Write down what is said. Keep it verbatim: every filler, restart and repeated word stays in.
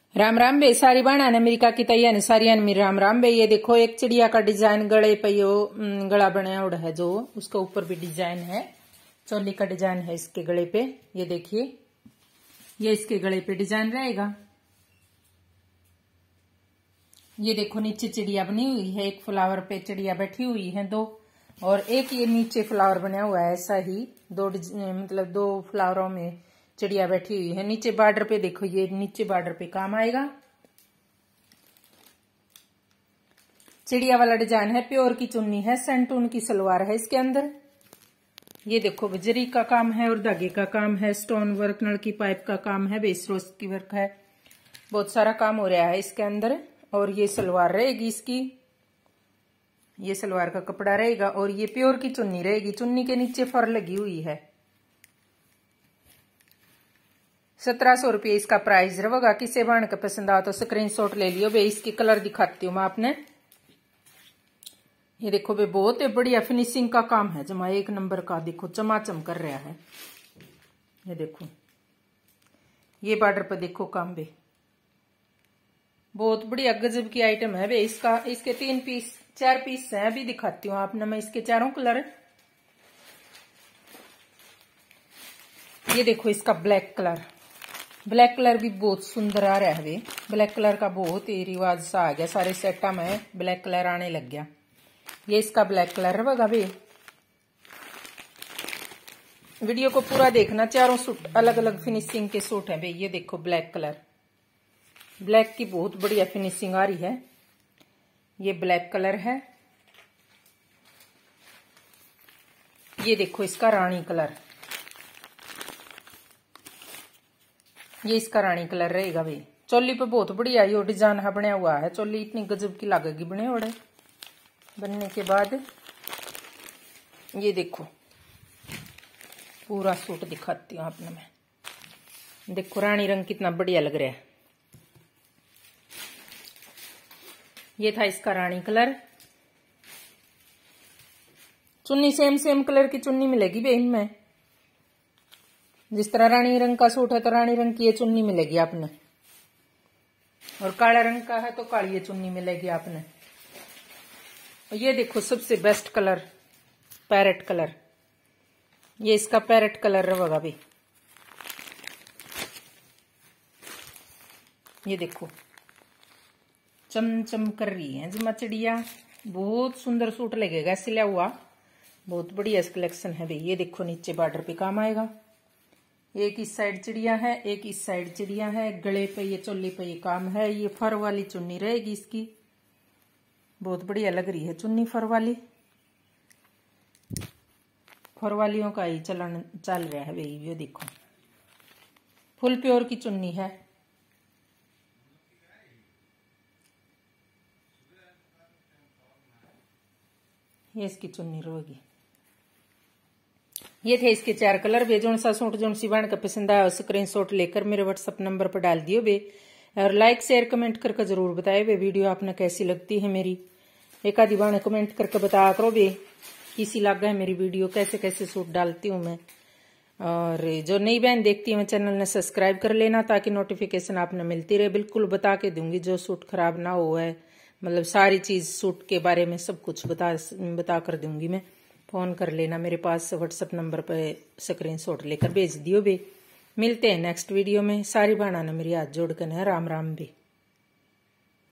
राम राम बे सारी बाणा अमेरिका की तैयारी सारी मेरी राम राम बे। ये देखो एक चिड़िया का डिजाइन गले पे यो गला बनाया उड़ा है जो उसके ऊपर भी डिजाइन है, चोली का डिजाइन है इसके गले पे। ये देखिए ये इसके गले पे डिजाइन रहेगा। ये देखो नीचे चिड़िया बनी हुई है, एक फ्लावर पे चिड़िया बैठी हुई है दो, और एक ये नीचे फ्लावर बना हुआ है ऐसा ही दो मतलब दो फ्लावरों में चिड़िया बैठी हुई है। नीचे बॉर्डर पे देखो ये नीचे बॉर्डर पे काम आएगा। चिड़िया वाला डिजाइन है, प्योर की चुन्नी है, सेंटून की सलवार है इसके अंदर। ये देखो बजरी का काम है और धागे का काम है, स्टोन वर्क नलकी पाइप का काम है, बेसरोस की वर्क है, बहुत सारा काम हो रहा है इसके अंदर। और ये सलवार रहेगी इसकी, ये सलवार का कपड़ा रहेगा और ये प्योर की चुन्नी रहेगी। चुन्नी के नीचे फर लगी हुई है। सत्रह सौ रुपये इसका प्राइस रहेगा। किसे बाण का पसंद आ तो स्क्रीनशॉट ले लियो बे। इसकी कलर दिखाती हूँ मैं आपने। ये देखो बे बहुत बढ़िया फिनिशिंग का काम है, जमा एक नंबर का। देखो चमाचम कर रहा है। ये देखो ये बॉर्डर पर देखो काम बे, बहुत बढ़िया गजब की आइटम है बे। इसका इसके तीन पीस चार पीस है, अभी दिखाती हूँ आपने मैं इसके चारों कलर। ये देखो इसका ब्लैक कलर, ब्लैक कलर भी बहुत सुंदर आ रहा है वे। ब्लैक कलर का बहुत ही रिवाज सा आ गया, सारे सेटा में ब्लैक कलर आने लग गया। ये इसका ब्लैक कलर रहेगा वे। वीडियो को पूरा देखना, चारों सूट अलग अलग फिनिशिंग के सूट है वे। ये देखो ब्लैक कलर, ब्लैक की बहुत बढ़िया फिनिशिंग आ रही है। ये ब्लैक कलर है। ये देखो इसका रानी कलर, ये इसका रानी कलर रहेगा भाई। चोली पे बहुत बढ़िया यो डिजाइन है बना हुआ है। चोली इतनी गजब की लगेगी बने ओड़े बनने के बाद। ये देखो पूरा सूट दिखाती हूँ आपने मैं। देखो रानी रंग कितना बढ़िया लग रहा है। ये था इसका रानी कलर। चुन्नी सेम सेम कलर की चुन्नी मिलेगी बे इनमें। जिस तरह रानी रंग का सूट है तो रानी रंग की ये चुन्नी मिलेगी आपने, और काला रंग का है तो काली ये चुन्नी मिलेगी आपने। और ये देखो सबसे बेस्ट कलर पैरेट कलर, ये इसका पैरेट कलर रहेगा भी। ये देखो चम चम कर रही है जमा चिड़िया, बहुत सुंदर सूट लगेगा सिला हुआ, बहुत बढ़िया कलेक्शन है भाई। ये देखो नीचे बॉर्डर पे काम आएगा। एक इस साइड चिड़िया है, एक इस साइड चिड़िया है, गले पे ये चोली पे ये काम है। ये फर वाली चुन्नी रहेगी इसकी, बहुत बढ़िया लग रही है चुन्नी फर वाली। फर वालियों का ही चलन चल रहा है भाई। ये देखो फुल प्योर की चुन्नी है। ये इसकी चुन्नी रहेगी। ये थे इसके चार कलर बे। जोन सा सूट जोन सी बाण का पसंद आया स्क्रीनशॉट लेकर मेरे व्हाट्सएप नंबर पर डाल दियो बे, और लाइक शेयर कमेंट करके जरूर बताए बे वीडियो आपने कैसी लगती है मेरी। एक आधी बाण कमेंट करके बताया करो बे किसी लग है मेरी वीडियो, कैसे कैसे सूट डालती हूँ मैं। और जो नई बहन देखती है मैं चैनल ने सब्सक्राइब कर लेना ताकि नोटिफिकेशन आपने मिलती रहे। बिल्कुल बता के दूंगी जो सूट खराब ना हो है, मतलब सारी चीज सूट के बारे में सब कुछ बता बता कर दूंगी मैं। फोन कर लेना मेरे पास व्हाट्सएप नंबर पर, स्क्रीनशॉट लेकर भेज दियो बे। मिलते हैं नेक्स्ट वीडियो में। सारी बाणा ने मेरी हाथ जोड़ कर राम राम बे।